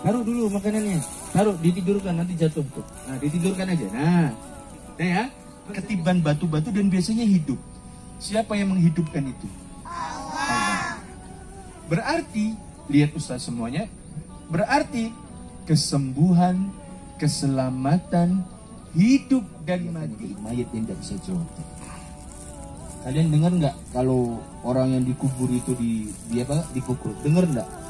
Taruh dulu makanannya. Taruh, ditidurkan, nanti jatuh tuh. Nah, ditidurkan aja. Nah ya, ketiban batu-batu dan biasanya hidup. Siapa yang menghidupkan itu? Allah. Berarti, lihat Ustaz semuanya, berarti kesembuhan, keselamatan, hidup dan mati mayat yang tidak bisa jawab. Kalian dengar nggak kalau orang yang dikubur itu dipukul? Dengar nggak?